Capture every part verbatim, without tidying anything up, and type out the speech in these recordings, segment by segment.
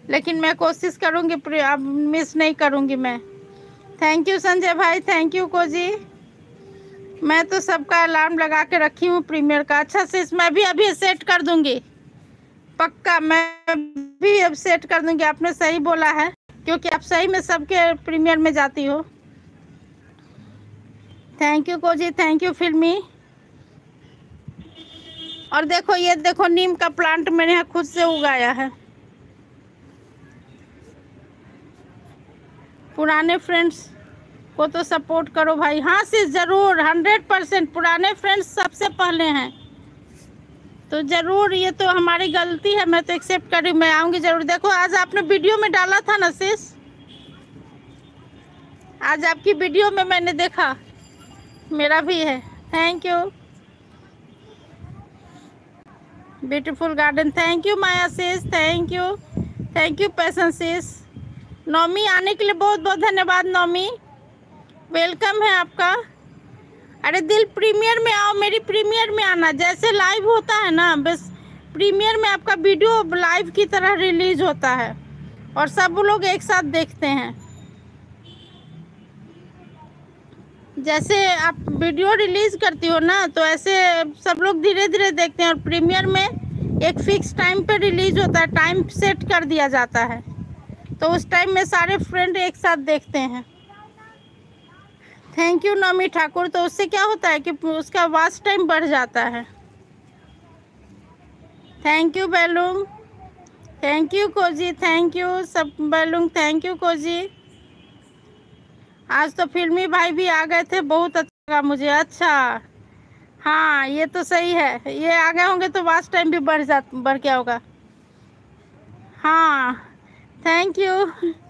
लेकिन मैं कोशिश करूँगी, अब मिस नहीं करूँगी मैं। थैंक यू संजय भाई, थैंक यू कोजी। मैं तो सबका अलार्म लगा के रखी हूँ प्रीमियर का। अच्छा sis, मैं भी अभी सेट कर दूँगी, पक्का मैं भी अब सेट कर दूँगी। आपने सही बोला है, क्योंकि आप सही में सबके प्रीमियर में जाती हो। Thank you Cozy, thank you filmy. और देखो ये देखो, नीम का प्लांट मैंने यहाँ खुद से उगाया है। पुराने फ्रेंड्स को तो सपोर्ट करो भाई। हाँ sis, ज़रूर, हंड्रेड परसेंट पुराने फ्रेंड्स सबसे पहले हैं, तो ज़रूर, ये तो हमारी गलती है, मैं तो एक्सेप्ट कर रही हूँ, मैं आऊँगी ज़रूर। देखो आज आपने वीडियो में डाला था ना sis, आज आपकी वीडियो में मैंने देखा, मेरा भी है। Thank you beautiful garden, thank you Maya sis, thank you, thank you पैसन sis। नौमी आने के लिए बहुत बहुत धन्यवाद नौमी, वेलकम है आपका। अरे दिल, प्रीमियर में आओ, मेरी प्रीमियर में आना। जैसे लाइव होता है ना, बस प्रीमियर में आपका वीडियो लाइव की तरह रिलीज होता है और सब लोग एक साथ देखते हैं। जैसे आप वीडियो रिलीज करती हो ना, तो ऐसे सब लोग धीरे धीरे देखते हैं। और प्रीमियर में एक फिक्स टाइम पे रिलीज होता है, टाइम सेट कर दिया जाता है, तो उस टाइम में सारे फ्रेंड एक साथ देखते हैं। Thank you Naumi Thakur. तो उससे क्या होता है कि उसका वॉच टाइम बढ़ जाता है। थैंक यू बैलूम, thank you Cozy, thank you सब बैलूम, थैंक यू कोजी। आज तो फिल्मी भाई भी आ गए थे, बहुत अच्छा लगा मुझे। अच्छा हाँ, ये तो सही है, ये आ गए होंगे तो वॉच टाइम भी बढ़ जा बढ़ गया होगा। हाँ thank you,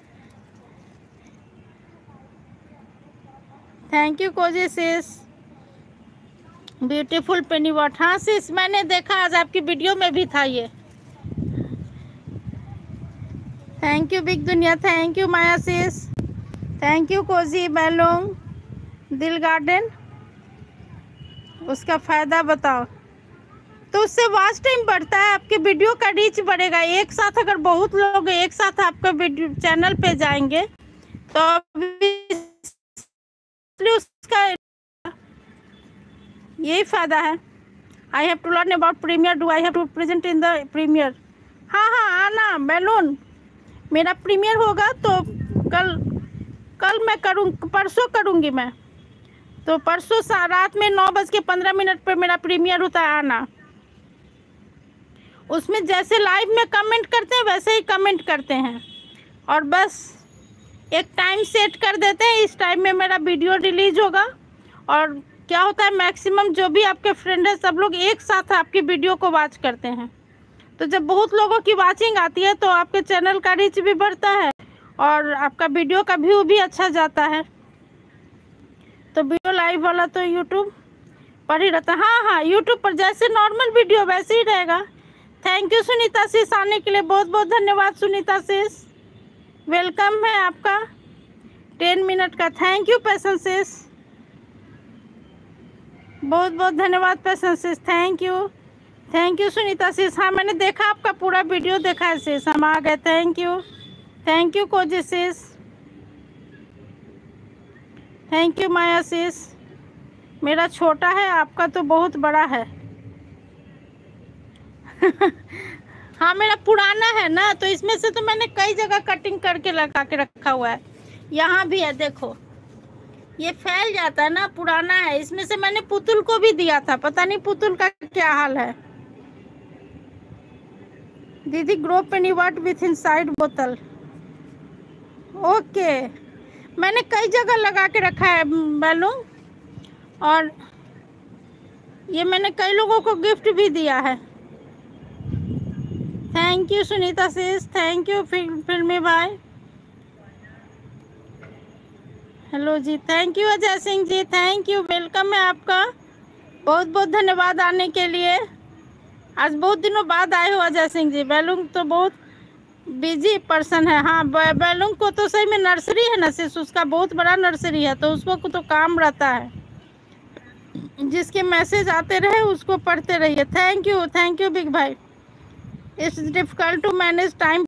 thank you Cozy sis, beautiful pennywort. हाँ सिस, मैंने देखा, आज आपकी वीडियो में भी था ये। थैंक यू बिग दुनिया, thank you Maya sis, thank you Cozy बैलोंग दिल गार्डन। उसका फ़ायदा बताओ। तो उससे वॉच टाइम बढ़ता है, आपके वीडियो का रीच बढ़ेगा। एक साथ अगर बहुत लोग एक साथ आपका वीडियो चैनल पे जाएंगे तो उसका यही फ़ायदा है। I have to learn about premiere, do I have to present in the premiere. हाँ हाँ आना बैलून, मेरा प्रीमियर होगा तो कल कल मैं करूँ, परसों करूँगी मैं, तो परसों रात में नौ बज के पंद्रह मिनट पर मेरा प्रीमियर होता है, आना। उसमें जैसे लाइव में कमेंट करते हैं वैसे ही कमेंट करते हैं, और बस एक टाइम सेट कर देते हैं, इस टाइम में मेरा वीडियो रिलीज होगा। और क्या होता है, मैक्सिमम जो भी आपके फ्रेंड है सब लोग एक साथ आपकी वीडियो को वॉच करते हैं। तो जब बहुत लोगों की वॉचिंग आती है तो आपके चैनल का रीच भी बढ़ता है और आपका वीडियो का व्यू भी अच्छा जाता है। तो वीडियो लाइव वाला तो यूट्यूब पर ही रहता है। हाँ हाँ, यूट्यूब पर जैसे नॉर्मल वीडियो वैसे ही रहेगा। थैंक यू सुनीता सिस, आने के लिए बहुत बहुत धन्यवाद सुनीता सिस, वेलकम है आपका टेन मिनट का। थैंक यू पैसन सिस, बहुत बहुत धन्यवाद पैसन sis, thank you, thank you Sunita sis. हाँ मैंने देखा, आपका पूरा वीडियो देखा है सिस, हम आ गए। Thank you, thank you Cozy sis, thank you Maya sis. मेरा छोटा है, आपका तो बहुत बड़ा है। हाँ मेरा पुराना है ना, तो इसमें से तो मैंने कई जगह कटिंग करके लगा के रखा हुआ है। यहाँ भी है, देखो ये फैल जाता है ना, पुराना है। इसमें से मैंने पुतुल को भी दिया था, पता नहीं पुतुल का क्या हाल है। दीदी grow pennywort with inside बोतल, ओके। मैंने कई जगह लगा के रखा है बैलून, और ये मैंने कई लोगों को गिफ्ट भी दिया है। Thank you Sunita sis, thank you filmy भाई, हेलो जी, thank you Ajay Singh ji, thank you, welcome है आपका, बहुत बहुत धन्यवाद आने के लिए। आज बहुत दिनों बाद आए हो अजय सिंह जी। बैलून तो बहुत बिजी पर्सन है। हाँ बैलून को तो सही में नर्सरी है ना सिर्फ, उसका बहुत बड़ा नर्सरी है, तो उसको तो काम रहता है। जिसके मैसेज आते रहे उसको पढ़ते रहिए। Thank you, thank you big भाई। It's difficult to manage time